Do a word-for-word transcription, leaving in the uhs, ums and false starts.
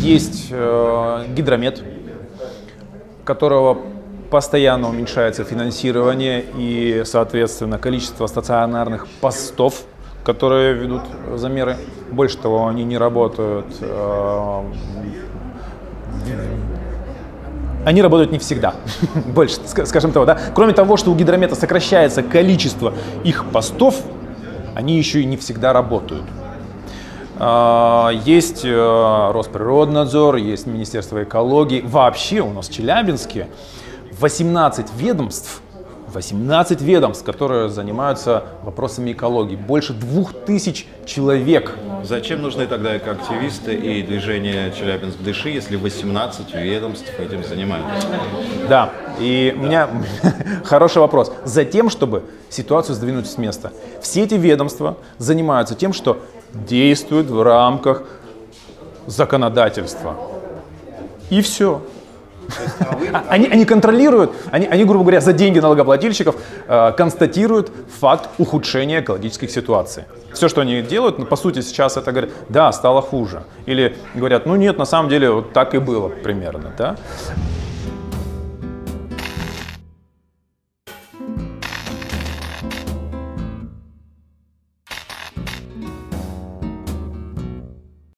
есть э, гидромет, которого постоянно уменьшается финансирование и, соответственно, количество стационарных постов, которые ведут замеры. Больше того, они не работают. Э, Они работают не всегда, больше, скажем того, да. Кроме того, что у гидромета сокращается количество их постов, они еще и не всегда работают. Есть Росприроднадзор, есть Министерство экологии. Вообще у нас в Челябинске восемнадцать ведомств, восемнадцать ведомств, которые занимаются вопросами экологии. Больше двух тысяч человек. Зачем нужны тогда экоактивисты и движение Челябинск дыши, если восемнадцать ведомств этим занимаются? Да, и у меня хороший вопрос. Затем, чтобы ситуацию сдвинуть с места. Все эти ведомства занимаются тем, что действуют в рамках законодательства. И все. Они, они контролируют, они, они, грубо говоря, за деньги налогоплательщиков э, констатируют факт ухудшения экологических ситуаций. Все, что они делают, ну, по сути, сейчас это говорят, да, стало хуже. Или говорят, ну нет, на самом деле вот так и было примерно. Да?